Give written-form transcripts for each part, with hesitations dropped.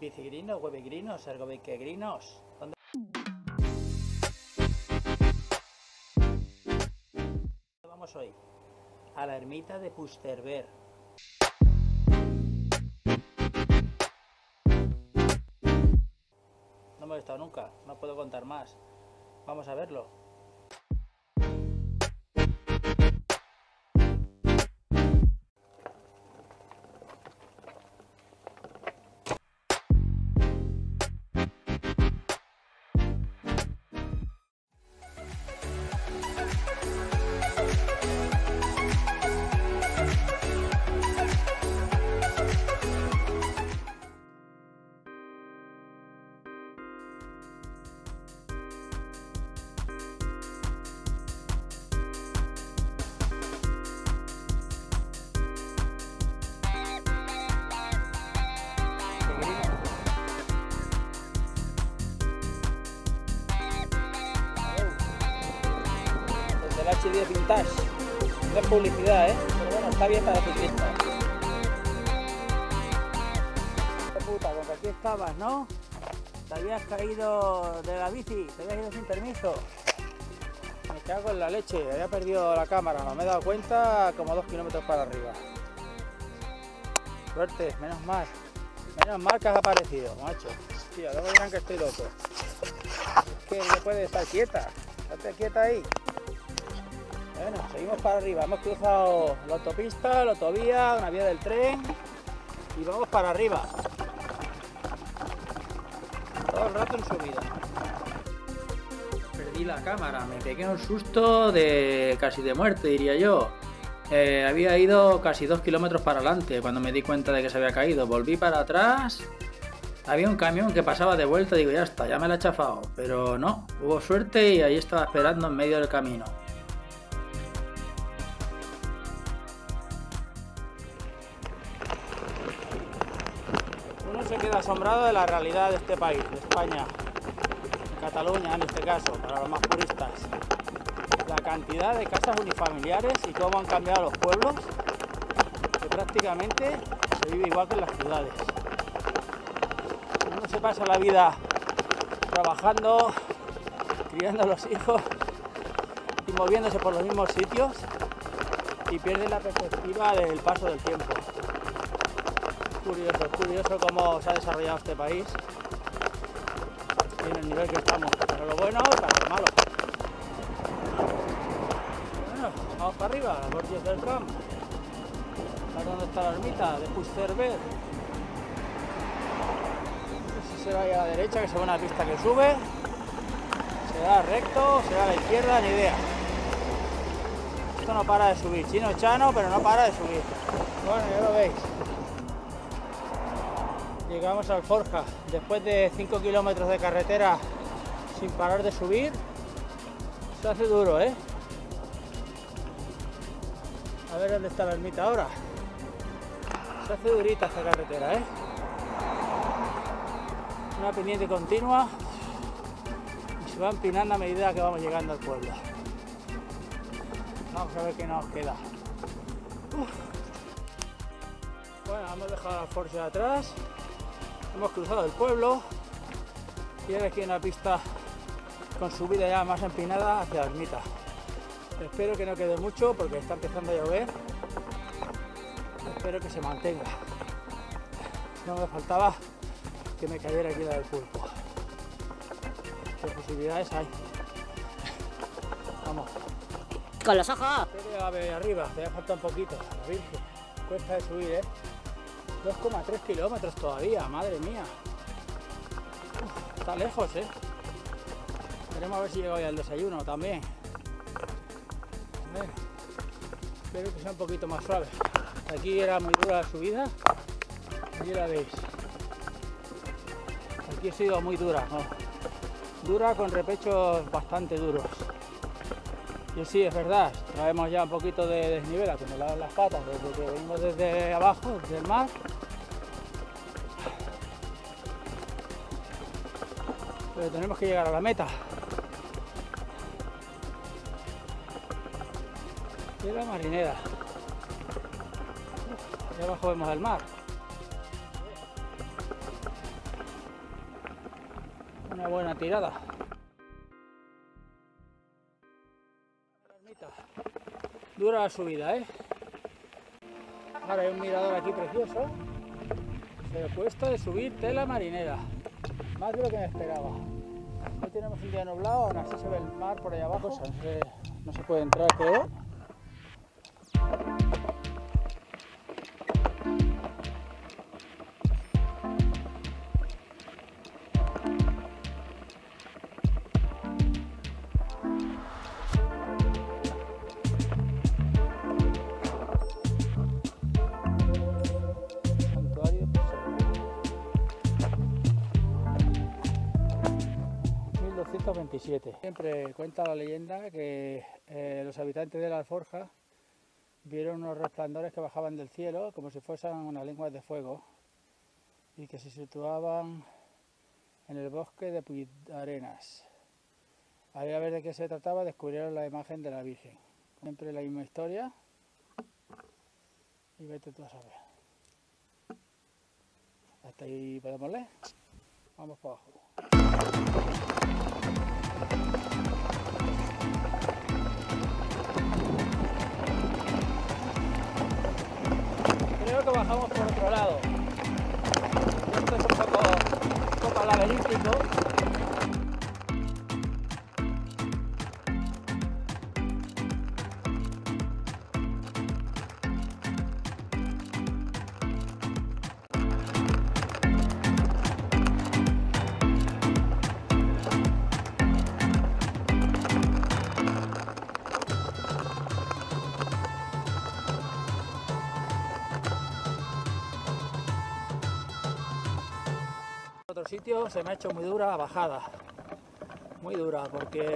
Bicigrinos, huevigrinos, ergobiquegrinos. ¿Dónde vamos hoy? A la ermita de Pusterberg. No me he estado nunca, no puedo contar más. Vamos a verlo. El HD Vintage, no es publicidad, pero bueno, está bien para ciclistas. Puta, con que aquí estabas, ¿no? Te habías caído de la bici, te habías ido sin permiso. Me cago en la leche, había perdido la cámara, no me he dado cuenta, como 2 kilómetros para arriba. Suerte, menos mal que has aparecido, macho. Tío, luego dirán que estoy loco. Es que no puedes estar quieta, estate quieta ahí. Bueno, seguimos para arriba, hemos cruzado la autopista, la autovía, una vía del tren y vamos para arriba. Todo el rato en subida. Perdí la cámara, me pegué un susto de casi de muerte, diría yo. Había ido casi 2 kilómetros para adelante cuando me di cuenta de que se había caído. Volví para atrás, había un camión que pasaba de vuelta, digo ya está, ya me la he chafado. Pero no, hubo suerte y ahí estaba esperando en medio del camino. Uno se queda asombrado de la realidad de este país, de España, de Cataluña en este caso, para los más puristas. La cantidad de casas unifamiliares y cómo han cambiado los pueblos, que prácticamente se vive igual que en las ciudades. Uno se pasa la vida trabajando, criando a los hijos y moviéndose por los mismos sitios y pierde la perspectiva del paso del tiempo. Curioso cómo se ha desarrollado este país y en el nivel que estamos, pero lo bueno para lo malo. Bueno, vamos para arriba, las bordes del camp. ¿Sabes dónde está la ermita de Pusterberg? Si se va a ir a la derecha, que se ve una pista que sube, será recto, será a la izquierda, ni idea. Esto no para de subir, chino chano, pero no para de subir. Bueno, ya lo veis. Llegamos al Forja, después de 5 kilómetros de carretera sin parar de subir, se hace duro, A ver dónde está la ermita ahora. Se hace durita esta carretera, Una pendiente continua y se va empinando a medida que vamos llegando al pueblo. Vamos a ver qué nos queda. Bueno, hemos dejado la Forja atrás. Hemos cruzado el pueblo y ahora aquí en una pista con subida ya más empinada hacia la ermita. Espero que no quede mucho porque está empezando a llover. Espero que se mantenga. No me faltaba que me cayera aquí la del pulpo. ¿Qué posibilidades hay? Vamos. Con los ojos. A ver arriba, te falta un poquito. La Virgen. Cuesta de subir, 2,3 kilómetros todavía, madre mía. Está lejos, Veremos a ver si llego hoy al desayuno también. A ver, espero que sea un poquito más suave. Aquí era muy dura la subida. Aquí la veis. Aquí ha sido muy dura, ¿no? Dura con repechos bastante duros. Y sí, es verdad, traemos ya un poquito de desnivel acumulado en las patas desde que venimos desde abajo, desde el mar. Pero tenemos que llegar a la meta. Y la marinera. Y abajo vemos el mar. Una buena tirada. Dura la subida, ¿eh? Ahora hay un mirador aquí precioso. Pero cuesta de subir tela marinera. Más de lo que me esperaba. Hoy tenemos un día nublado, aún así se ve el mar por ahí abajo. No se puede entrar, creo. Santuario 1227. Siempre cuenta la leyenda que los habitantes de la Alforja vieron unos resplandores que bajaban del cielo como si fuesen unas lenguas de fuego y que se situaban en el bosque de Puidarenas. Al ir a ver de qué se trataba, descubrieron la imagen de la Virgen. Siempre la misma historia y vete tú a saber. Hasta ahí podemos leer. Vamos para abajo. Creo que bajamos por otro lado. Esto es un poco laberíntico. Otro sitio se me ha hecho muy dura la bajada, muy dura, porque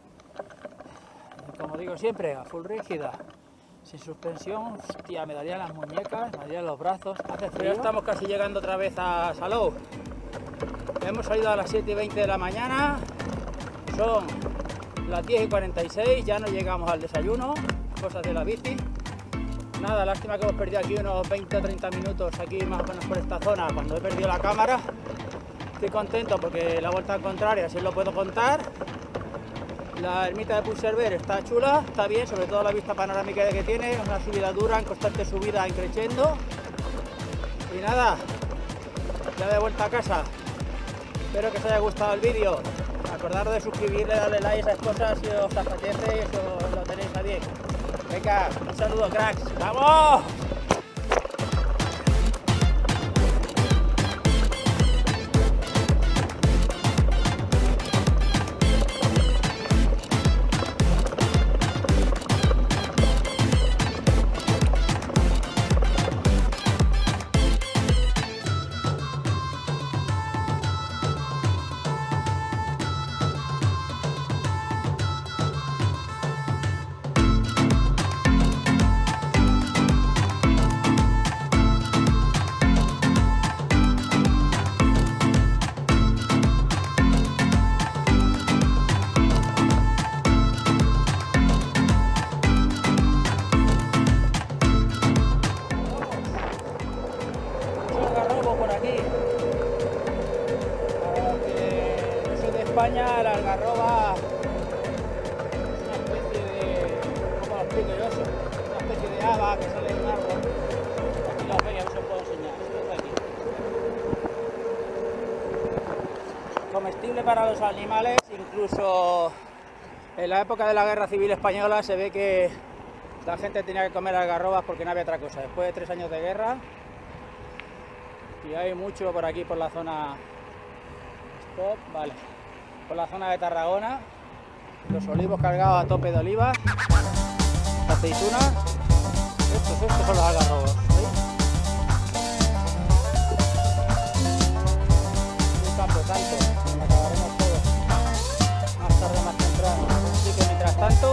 como digo siempre, a full rígida, sin suspensión, hostia, me darían las muñecas, me darían los brazos, hace frío. Ya estamos casi llegando otra vez a Salou. Hemos salido a las 7:20 de la mañana, son las 10:46, ya no llegamos al desayuno, cosas de la bici. Nada, lástima que hemos perdido aquí unos 20 o 30 minutos aquí más o menos por esta zona cuando he perdido la cámara. Estoy contento porque la vuelta al contrario, así lo puedo contar. La ermita de Puigcerver está chula, está bien, sobre todo la vista panorámica que tiene, una subida dura, en constante subida, increciendo. Y nada, ya de vuelta a casa. Espero que os haya gustado el vídeo. Acordaros de suscribirle, darle like a esas cosas si os apetece y eso lo tenéis a bien. Venga, un saludo, cracks. ¡Vamos! España, la algarroba es una especie de, ¿cómo lo explico yo eso? Una especie de haba que sale de un árbol. Aquí lo veis, os puedo enseñar. Esto es de aquí. Comestible para los animales, incluso en la época de la Guerra Civil Española se ve que la gente tenía que comer algarrobas porque no había otra cosa. Después de 3 años de guerra, y hay mucho por aquí, por la zona. Stop, vale. Por la zona de Tarragona, los olivos cargados a tope de olivas, aceitunas, estos son los algarrobos, ¿veis? Un campo tanto, lo acabaremos todo, más tarde, más temprano, así que mientras tanto,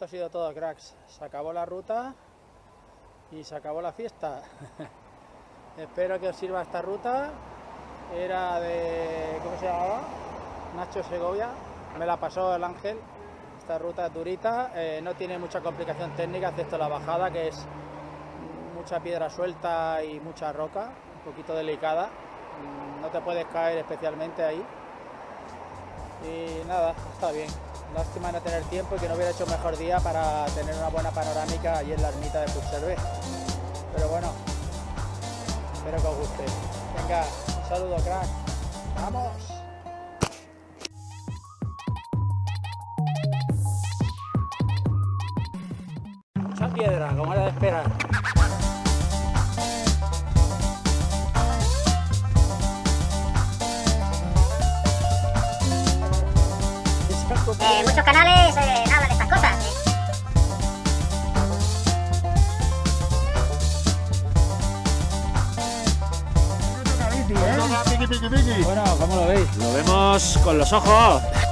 esto ha sido todo, cracks. Se acabó la ruta y se acabó la fiesta. Espero que os sirva esta ruta. Era de... ¿cómo se llamaba? Nacho Segovia. Me la pasó el Ángel. Esta ruta es durita, no tiene mucha complicación técnica, excepto la bajada, que es mucha piedra suelta y mucha roca, un poquito delicada. No te puedes caer especialmente ahí. Y nada, está bien. Lástima no tener tiempo y que no hubiera hecho mejor día para tener una buena panorámica allí en la ermita de Puigcerver. Pero bueno, espero que os guste. Venga, un saludo, crack. ¡Vamos! Mucha piedra, como era de esperar. Muchos canales hablan de estas cosas. Bueno, ¿cómo lo veis? Lo vemos con los ojos.